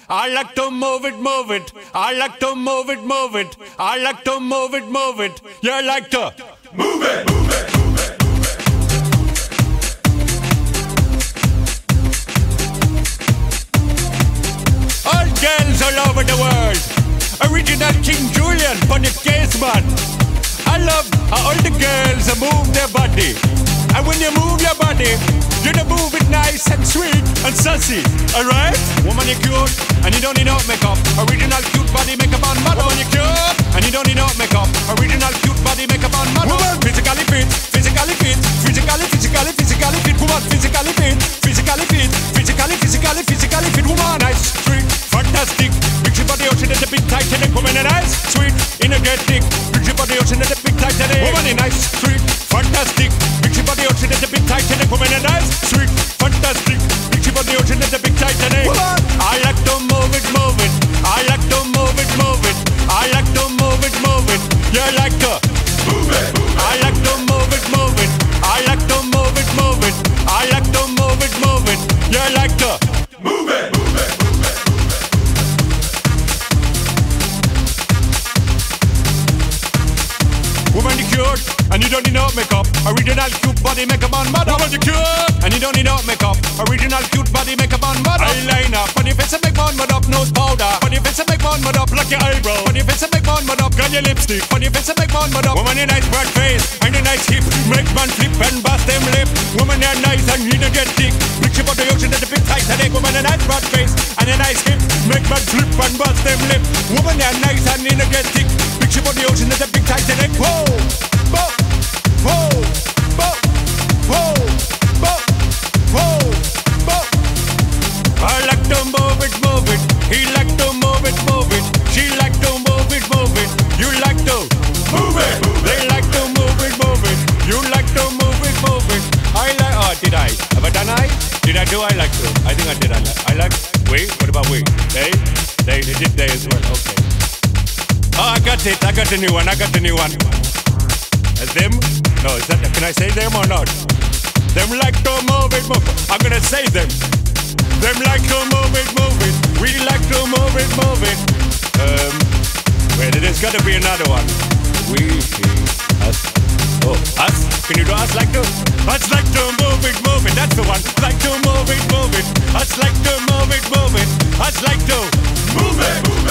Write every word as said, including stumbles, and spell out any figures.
I like to move it, move it. I like to move it, move it. I like to move it, move it. You like to move it, move it, move it. All girls all over the world. Original King Julian, funny case man. I love how all the girls move their body. And when you move your body, you don't move it nice and sweet and sassy, alright? Woman, you're cute, and you don't need no makeup. Original cute body makeup on model. Woman, you're cute, and you don't need no makeup. Original cute body makeup on model. Woman, physically fit, physically fit, physically, physically, physically fit. Woman, physically fit, physically fit, physically, physically, physically fit. Woman, nice, sweet, fantastic. Big ship body ocean at the big Titanic. Woman, nice, sweet, energetic. Big ship body ocean at the big Titanic. Woman, nice, sweet, fantastic. Big ship body ocean at the big Titanic. Woman, nice, sweet, fantastic. Big ship body ocean at the big Titanic. Woman, I like to move it, move it. I like to move it, move it. I like to move it, move it. You like to move it, move it. I like to move it, move it. I like to move it, move it. I like to move it, move it. You like to move it, move it, move it. Woman, you cute, and you don't need no makeup. Original cute body makeup on model. Woman, you cute, and you don't need no makeup. Original cute body makeup on model. Eyeliner, funny face and make one mud up. Nose powder, funny face and make one mud up. Like your eyebrow, funny face and make one mud up. Got your lipstick, funny face and make one mud up. Woman, you nice broad face and a nice hip. Make man flip and bust them lip. Woman, you nice and you don't get thick. Big ship on the ocean at the big Titanic. Woman, a nice broad face and a nice hip. Make man flip and bust them lip. Woman, you nice and you don't get thick. Big ship on the ocean at the big Titanic. Whoa. Whoa, whoa, whoa, whoa, whoa, whoa, whoa. I like to move it, move it. He like to move it, move it. She like to move it, move it. You like to move it. They like to move it, move it. You like to move it, move it. I like. Oh, did I? Have I done I? Did I do I like to? I think I did. I like. I like. We. What about we? They. They. They did they as well. Okay. Oh, I got it. I got the new one. I got the new one. Them? No, is that, can I say them or not? Them like to move it, move it. I'm gonna say them. Them like to move it, move it. We like to move it, move it. Um, wait, there's gotta be another one. We, he, us. Oh, us? Can you do us like to? Us like to move it, move it. That's the one. Like to move it, move it. Us like to move it, move it. Us like to move it, move it.